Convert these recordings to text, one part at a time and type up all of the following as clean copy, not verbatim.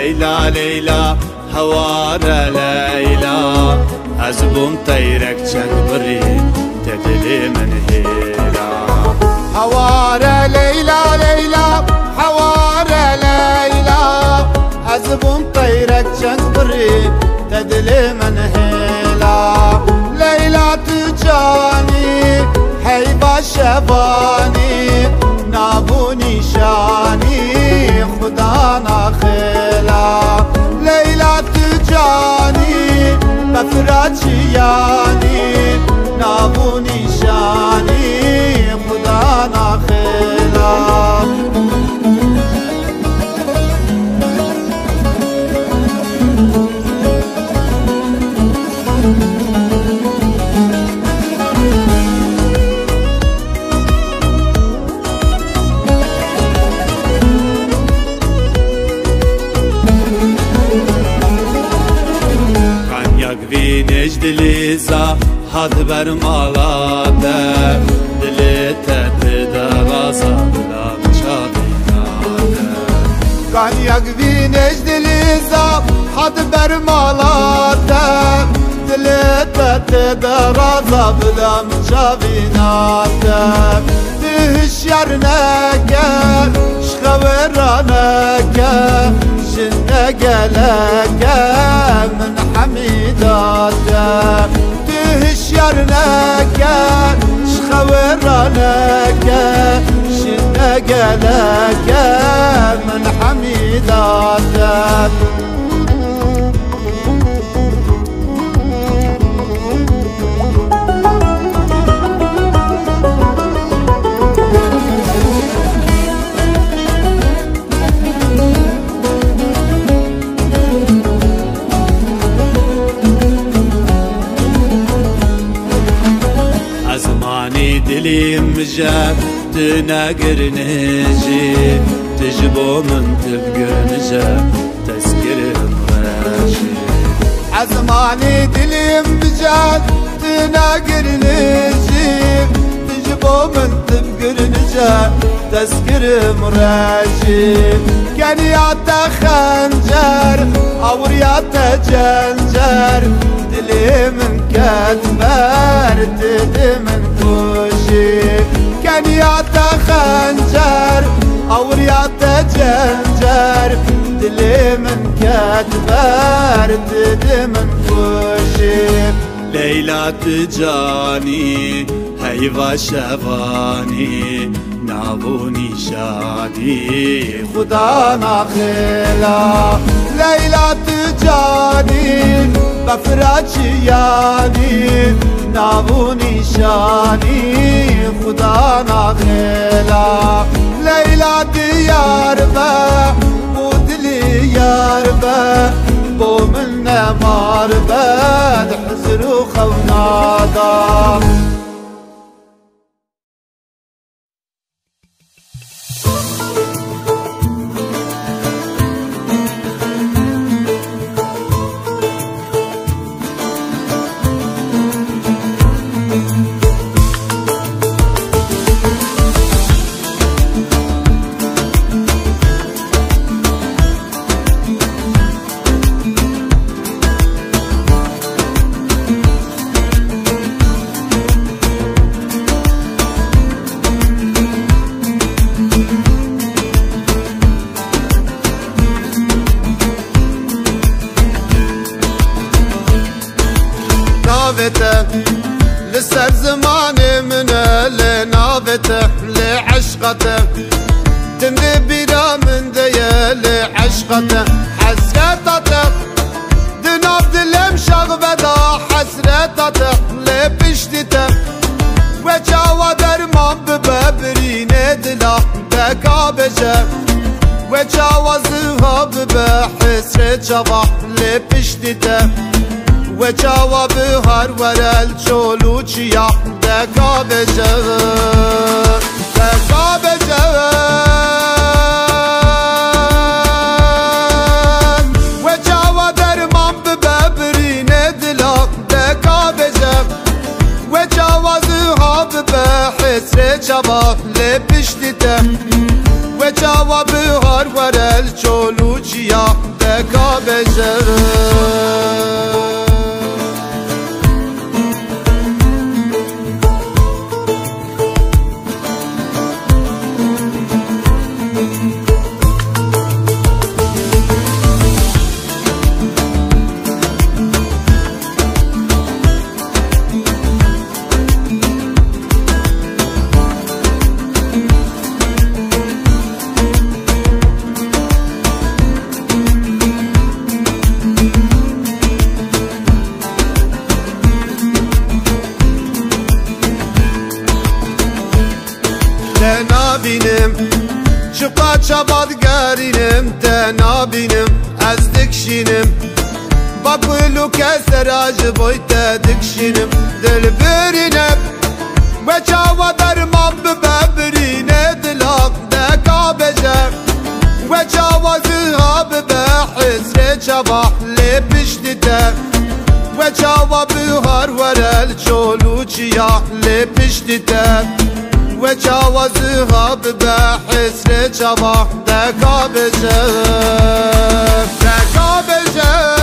ليلى ليلى هوارە ليلى ئەزبووم تەیرەک چەند بڕی تەدلێ من هێلا هوارە ليلى ليلى هوارە ليلى ئەزبووم تەیرەک چەند بڕی تەدلێ من هێلا ليلى تجانی هەیبا شەبانی نابوو نیشانی خدا ناخێلا ليلى تجانی بەفرەچیانی نابوو نیشانی خدا ناخێلا دلیزا هات بر مالاده دلیته تدرازا بلام چابیناده کنیاک وینش دلیزا هات بر مالاده دلیته تدرازا بلام چابیناده هشیار نگر شخورانگر نگلکم من حمیداتم تهشیار نکن شخورانکم نگلکم من حمیداتم دلیم جب تنگرنجی تجبو من تبگرنجه تذكرم راشي عزماني دلیم جب تنگرنجی تجبو من تبگرنجه تذكرم راشي كان ياتا خنجر أورياتا جنجر دلیم كتبر تدمن كان ياتا خنجر أورياتا جنجر دلي من كتبر تدمن كوشي ليلى تجاني هيفا شفاني نابوني شادي خدا ناخيلا ليلى تجاني بفرچیانی نابوو نیشانی خدا ناخێلا ليلى دیار بە بۆ دلی یار بە بۆ من نەمار بەد حزر و خەونادا لسر زماني من لنافته لعشقته تمضي بلا من ديا لعشقته حسرته دناف دلم شغبدا حسرته لبشتته وجاوا درمان ببرينه دلا بكابجه وجاوا زهاب بحسرت جوا لبشتته وجاوا بهار ورل چولوچیا دکا بجه دکا بجه وجاوا درمان ببرینه دلا دکا بجه وجاوا زهاب بحسر جوا لبشتیته وجاوا بهار ورل چولوچیا deka bejerim. Tenabinem Çıpa çabadgarinim Tenabinem Ez dikşinim Bakulu keser acı boyta dikşinim Dilbirinem Ve çava derman bebrine dilak deka becer Ve çava zihab be hisre çabah lepişti te Ve çava bihar verel çolu çiyah lepişti te Ve çava zihab be hisre çabah deka becer Deka becer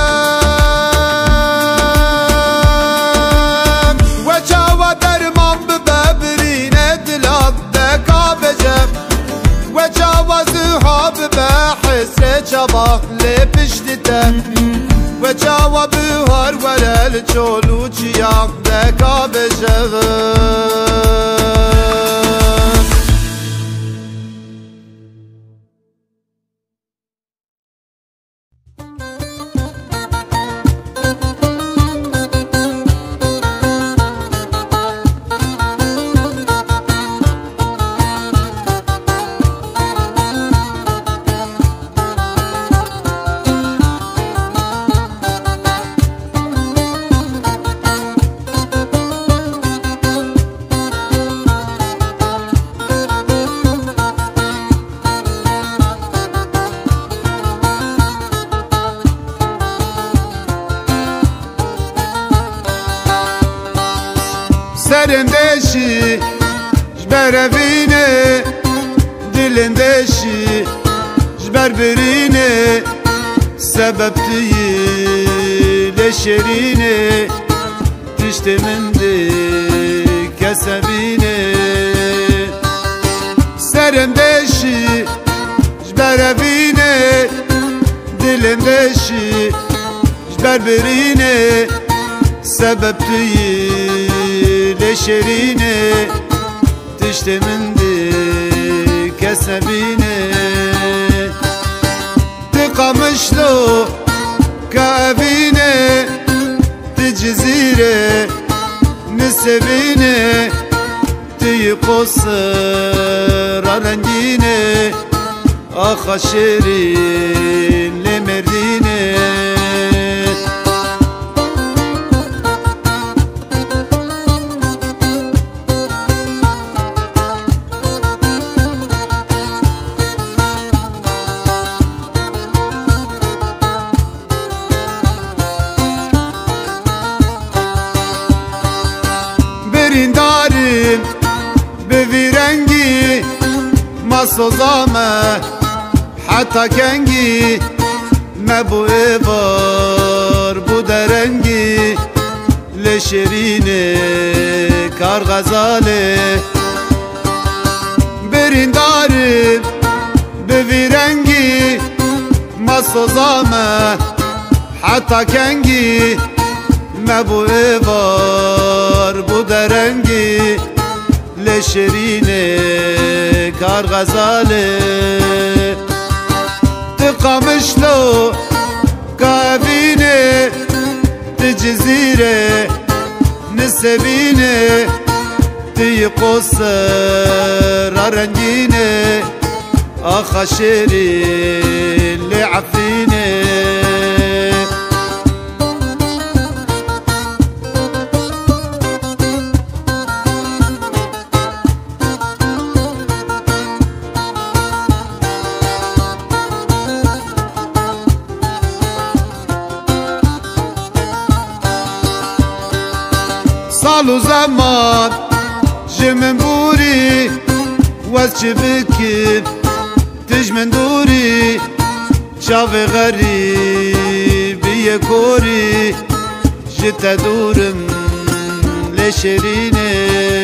Ve çava derman bebrine dilak deka becer Ve çava zihab be hisre çabah lepişti te Ve çava bihar verel çolu çiyah deka becer Serinde jberevine dilinde jber birine sebepti leşerine tiştemindi kesebine Serinde jberevine dilinde jber birine sebepti leşerine tiştemindi kesebine Tıkamışlı kavine Ticizire nisebine Tiyikosır alengine Akha şerin lemerdine Berindarim bevirengi masozame hatta kengi mebu evar bu derengi leşerine kar gazale Berindarim bevirengi masozame hatta kengi mebu evar bu derengi leşerine kar gazale Tıkamışlı kavine Ticizire nisebine Tiyikosır arengine Akha şerin le'afine Salu zaman jimin buri Waz çi bikir tij min duri شاف غريبي كوري جت دورم لشرينه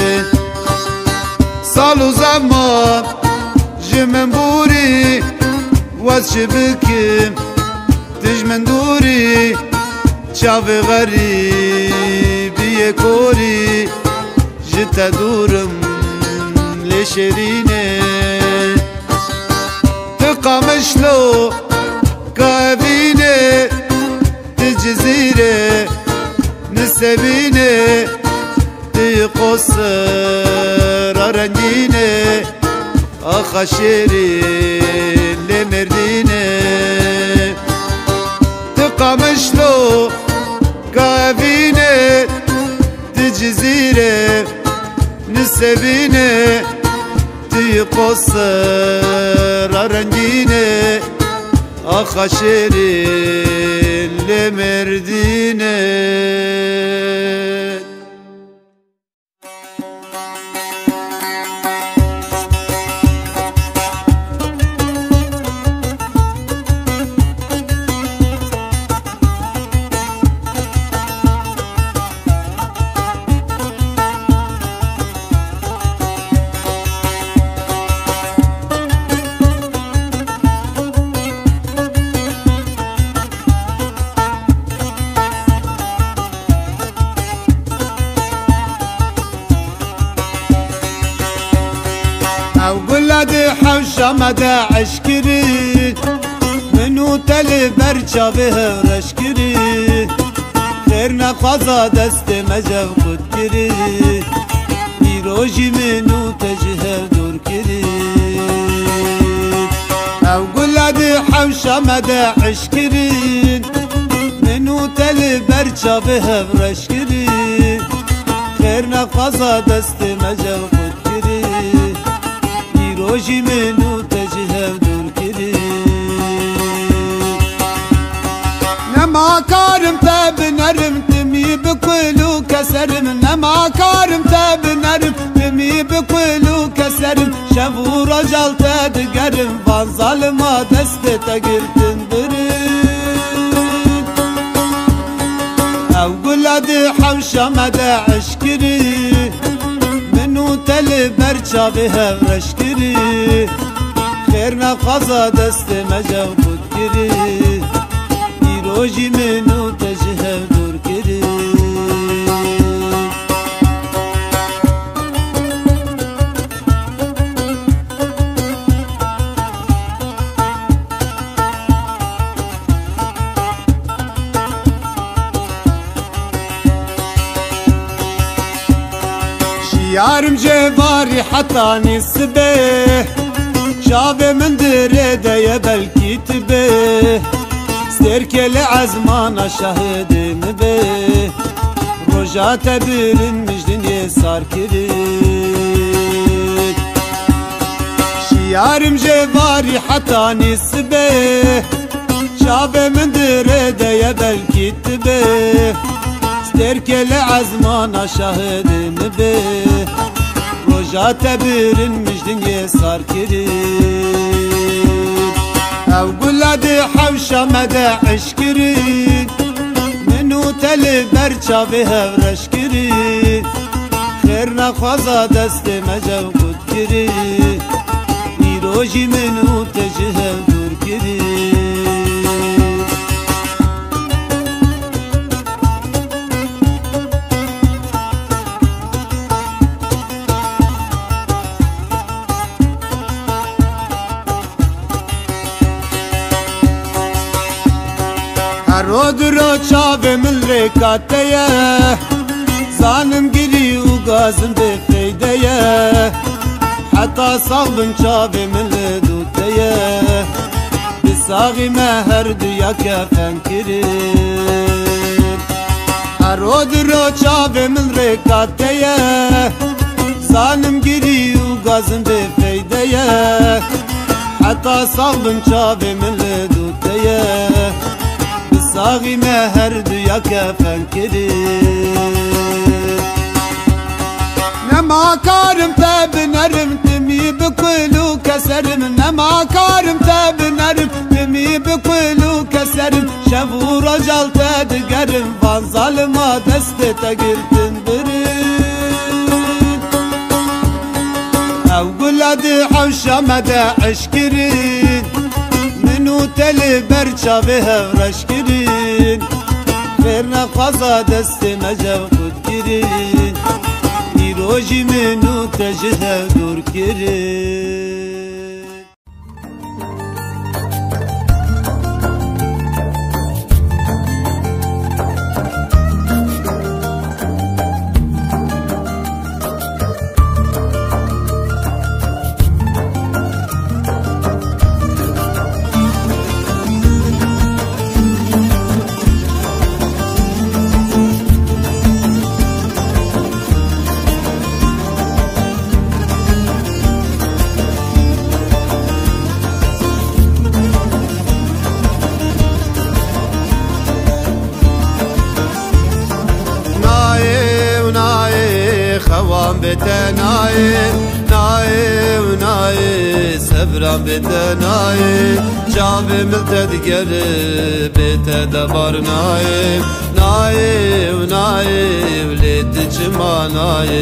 صالو زمان جمن بوري وشبكم تجمن دوري شاف غريبي كوري جت دورم لشرينه تقامشلو كابينه تجزيره نسبينه تقصر رنجينه أخشيري لمردينه تقامشلو كابينه تجزيره نسبينه تقصر رنجينه أخشيري لمردينه ولادي حوشة مدى عشكري منو تلي برشا بها رشكري خيرنا قضا دست مجب قد كري بيروجي منو تجهر دور كري او ولادي حوشة مدى عشكري منو تلي برشا بها رشكري خيرنا قضا دست مجب قد كري روجي منو تجهب دور كري نما كارم تاب نرم تمي بكلو كسرم نما كارم تاب نرم تمي بكلو كسرم شافو رجال تدقرم فان ظالما دست تقرتن برم او قلادي حوشة مدى عشكري منو تل برچا بها رشكري خيرنا قضا دست مجاو خود كري بيروجي منو تجهب دور كري يارم جباري حطاني الصبح شابي من دريده يا بلكي تبه سيركي لعزمانا شاهد نبه رجعت برن مجدني صار كريت يارم جباري حطاني الصبح شابي من دريده يا بلكي تبه سيركي لعزمانا شاهد نبه رجعت برن مجدني صار كريم او قلادي حوشة مدى عشكري منو تلي برشا بها ورشكري خيرنا خوزا دست مجاو قد كري بيروجي منو تجهب دور كري رود رو چاب من رکاتیه زانم گیری و گازم به فیدیه حتی صاحبن چاب من لدوتیه بساقی مهر دویا کفن کرد رود رو چاب من رکاتیه زانم گیری و گازم به فیدیه حتی صاحبن چاب من لدوتیه ساغي مهر دويا كفن كريم نما كارم تاب نرم تمي بكلو كسرم نما كارم تاب نرم تمي بكلو derim van zalima destete girdin birin ev guladı havşamede aşkirin minu teli berçavi hevreş girin verne kaza destime cevkut girin İroji minu tejhe dur girin. خوام بتنای نای و نای صبرم بتنای جاب ملت دیگر بت دبار نای نای و نای ولید چما نای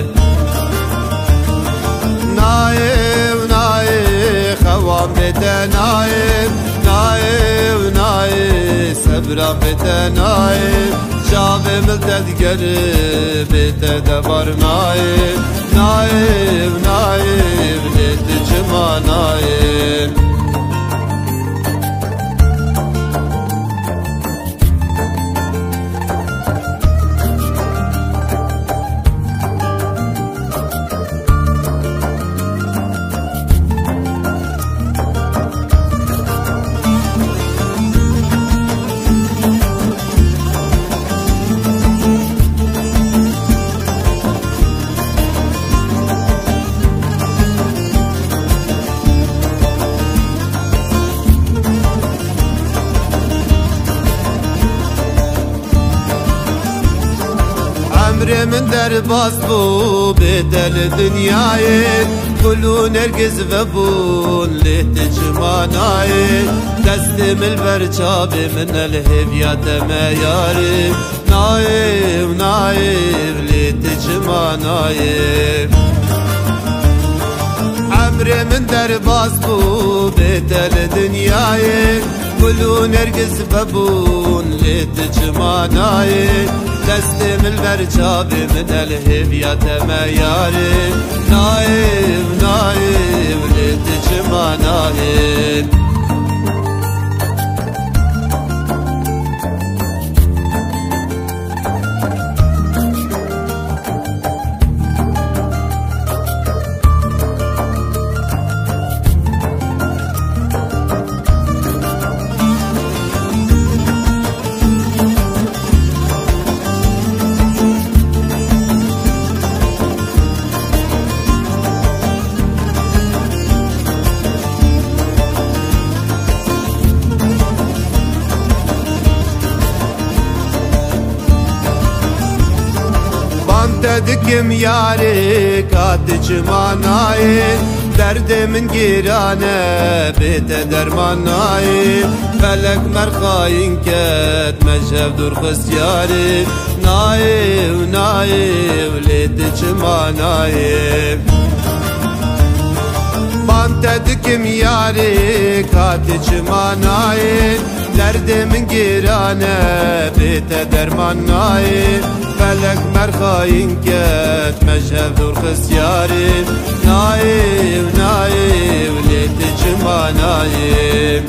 نای و نای خوام بتنای نای و نای صبرم بتنای شاب ملت دیگر بیت دبار نای نای نای ولید چما نای من در باز بو بدل دنیای کلو نرگز و بون لهت جمانای دستم البرچاب من الهبیات میاری نای و نای لهت جمانای عمر من در باز بو بدل دنیای کلو نرگز و بون لهت جمانای دستم البرچاب من الهبیات میاری نایب نایب ولید چما نایب Dedim yâri kat çmanayı derdimin girane bete dermanayı felek merkayın ket meşev dur kısyari naif naif ledi çmanayı bante dikim yâri kat çmanayı derdimin girane bete dermanayı felek merkayın ket meşev dur kısyari naif naif ledi çmanayı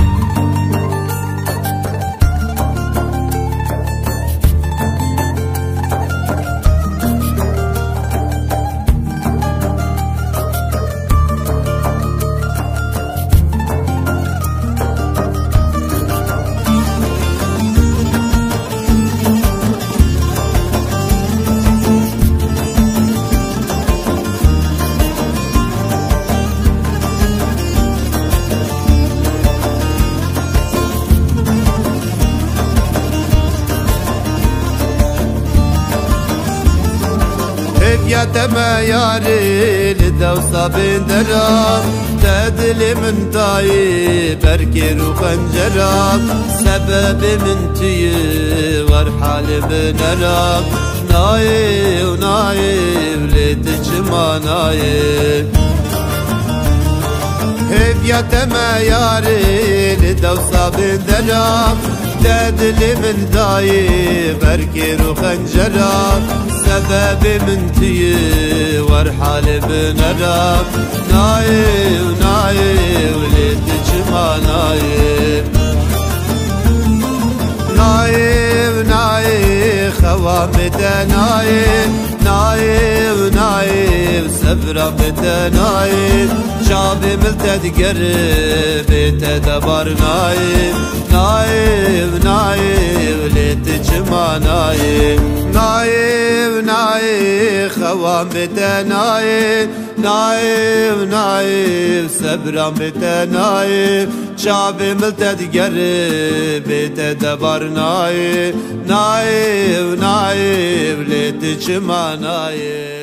Yeteme yâri لدوسا بندرا تدلي من تاي بركي رو خنجرا سبب من تي ورحال بنرا ناي وناي ولتجما ناي هفيت ما ياري لدوسا بندرا تدلي من داي بركي رو خنجرا سبب من تي ورحال بنرا ناي وناي ولتجما ناي ناي وناي خوامت ناي ناي وناي وسفرة بتناي شعبي ملتد قرب تدبر ناي ناي وناي ولتجما ناي ناي وناي خوامت ناي ناي وناي وسفرة بتناي شعبي ملتد قرب تدبر ناي ناي وناي ولتجما ناي